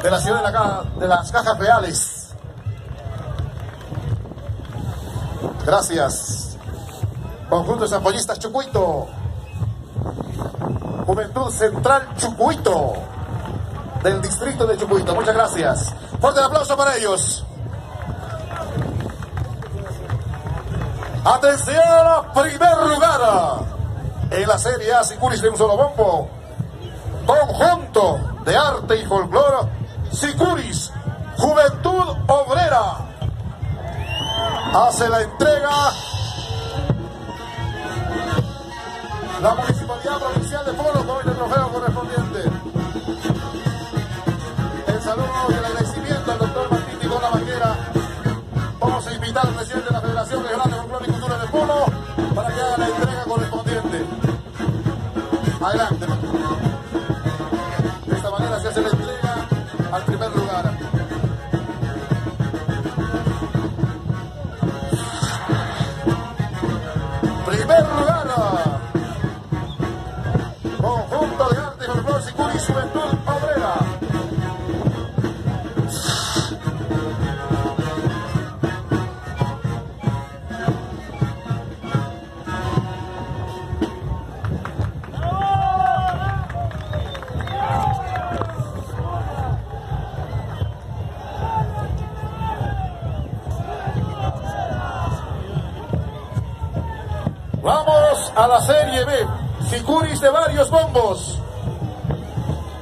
de la ciudad de las Cajas Reales. Gracias. Conjunto de Zampollistas Chucuito. Juventud Central Chucuito, del distrito de Chucuito. Muchas gracias. Fuerte el aplauso para ellos. Atención, primer lugar en la Serie A Sicuris de un solo bombo. Conjunto de arte y folclore Sicuris, Juventud Obrera. Hace la entrega la Municipalidad Provincial de Polo con el trofeo correspondiente. El saludo y el agradecimiento al doctor Martín Nicola Banguera. Vamos a invitar al presidente de la Federación Regional de Folclore y Cultura de Polo para que haga la entrega correspondiente. Adelante. De esta manera se hace la entrega al primer lugar. Primer lugar. Conjunto de arte y folclore Sicuris, Juventud Obrera. Vamos a la Serie B, Sicuris de varios bombos.